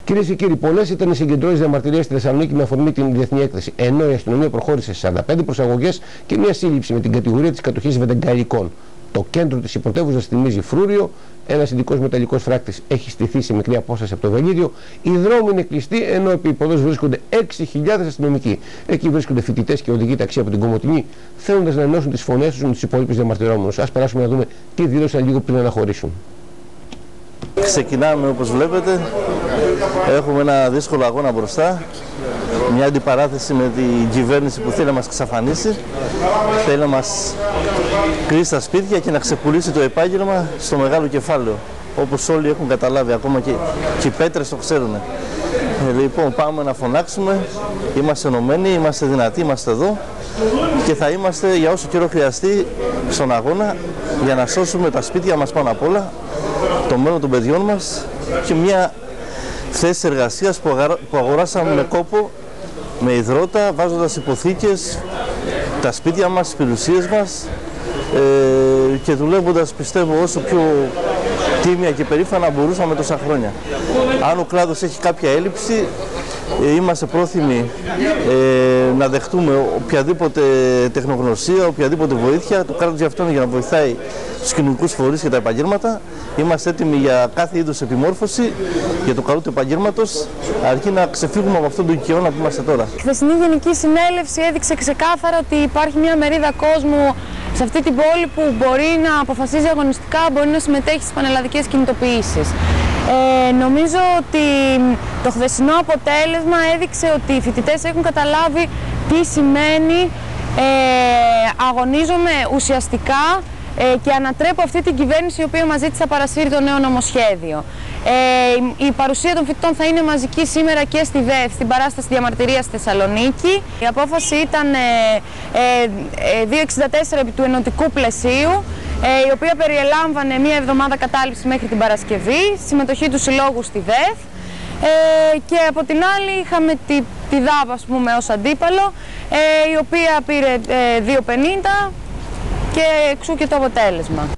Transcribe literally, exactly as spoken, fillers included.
Κυρίες και κύριοι, πολλές ήταν οι συγκεντρώσεις διαμαρτυρίας στη Θεσσαλονίκη με αφορμή την διεθνή έκθεση, ενώ η αστυνομία προχώρησε σε σαράντα πέντε προσαγωγές και μια σύλληψη με την κατηγορία της κατοχής βεντεγκαλικών. Το κέντρο της υποτεύουσας θυμίζει φρούριο, ένας ειδικός μεταλλικός φράκτης έχει στηθεί σε μικρή απόσταση από το Βελίδιο, οι δρόμοι είναι κλειστοί, ενώ επί υποδός βρίσκονται έξι χιλιάδες αστυνομικοί. Εκεί βρίσκονται φοιτητές και οδηγοί ταξί από την Κομοτηνή, θέλοντας να ενώσουν τις φωνές τους με τους υπόλοιπους διαμαρτυρόμενους. Ας περάσουμε να δούμε τι δήλωσαν λίγο πριν να αναχωρήσουν. Ξεκινάμε όπως βλέπετε, έχουμε ένα δύσκολο αγώνα μπροστά, μια αντιπαράθεση με την κυβέρνηση που θέλει να μας εξαφανίσει, θέλει να μας κλείσει τα σπίτια και να ξεπουλήσει το επάγγελμα στο μεγάλο κεφάλαιο, όπως όλοι έχουν καταλάβει, ακόμα και, και οι πέτρες το ξέρουν. Ε, λοιπόν, πάμε να φωνάξουμε, είμαστε ενωμένοι, είμαστε δυνατοί, είμαστε εδώ και θα είμαστε για όσο καιρό χρειαστεί στον αγώνα για να σώσουμε τα σπίτια μας πάνω απ' όλα, το μέλλον των παιδιών μας και μια θέση εργασίας που, αγορα... που αγοράσαμε με κόπο, με υδρότα, βάζοντας υποθήκες, τα σπίτια μας, τις περιουσίες μας ε, και δουλεύοντας, πιστεύω, όσο πιο τίμια και περήφανα μπορούσαμε τόσα χρόνια. Αν ο κλάδος έχει κάποια έλλειψη, ε, είμαστε πρόθυμοι ε, να δεχτούμε οποιαδήποτε τεχνογνωσία, οποιαδήποτε βοήθεια. Το κράτος γι' αυτό είναι για να βοηθάει τους κοινωνικούς φορείς και τα επαγγέλματα. Είμαστε έτοιμοι για κάθε είδους επιμόρφωση για το καλό του επαγγέλματος, αρκεί να ξεφύγουμε από αυτόν τον οικειώνα που είμαστε τώρα. Η χθεσινή Γενική Συνέλευση έδειξε ξεκάθαρα ότι υπάρχει μια μερίδα κόσμου σε αυτή την πόλη που μπορεί να αποφασίζει αγωνιστικά, μπορεί να συμμετέχει στις πανελλαδικές κινητοποιήσεις. Ε, νομίζω ότι το χθεσινό αποτέλεσμα έδειξε ότι οι φοιτητές έχουν καταλάβει τι σημαίνει ε, αγωνίζομαι ουσιαστικά ε, και ανατρέπω αυτή την κυβέρνηση η οποία μας ζήτησε να παρασύρει το νέο νομοσχέδιο. Ε, η παρουσία των φοιτητών θα είναι μαζική σήμερα και στη ΔΕΘ, στην παράσταση διαμαρτυρίας στη Θεσσαλονίκη. Η απόφαση ήταν ε, ε, διακόσια εξήντα τέσσερα επί του ενωτικού πλαισίου, ε, η οποία περιελάμβανε μία εβδομάδα κατάληψη μέχρι την Παρασκευή, συμμετοχή του συλλόγου στη ΔΕΘ ε, και από την άλλη είχαμε τη, τη ΔΑΒ, ας πούμε, ως αντίπαλο, ε, η οποία πήρε ε, δύο πενήντα και εξού και το αποτέλεσμα.